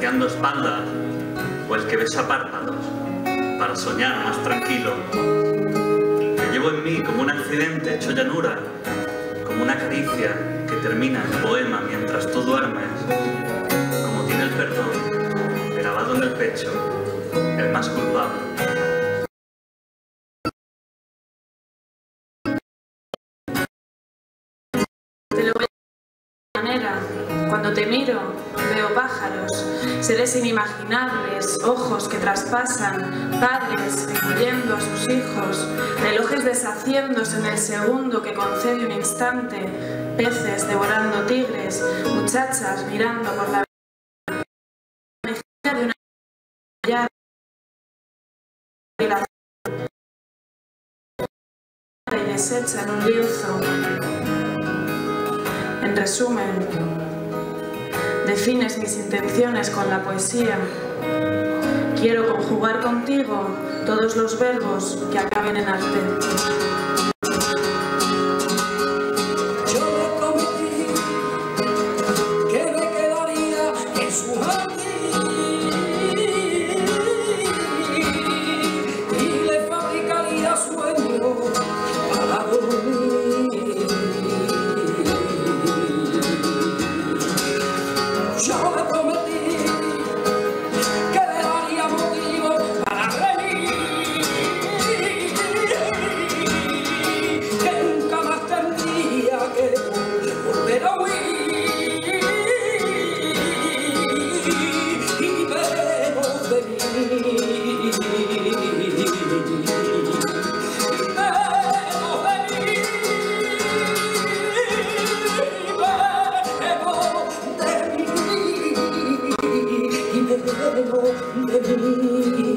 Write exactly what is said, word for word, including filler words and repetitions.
acariciando espaldas, o el que besa párpados para soñar más tranquilo. Que llevo en mí como un accidente hecho llanura, como una caricia que termina en poema mientras tú duermes, como tiene el perdón grabado en el pecho, el más culpable. Te lo voy a de manera. Cuando te miro, veo pájaros, seres inimaginables, ojos que traspasan, padres engullendo a sus hijos, relojes deshaciéndose en el segundo que concede un instante, peces devorando tigres, muchachas mirando por la mejilla de una llave y deshecha en un lienzo. En resumen, defines mis intenciones con la poesía. Quiero conjugar contigo todos los verbos que acaben en arte. Yo le prometí que me quedaría en su jardín y le fabricaría sueños para dormir. Yo le prometí que le daría motivo para reír, que nunca más tendría que volver a huir y menos de mí, menos de mí, menos de mí. De mí.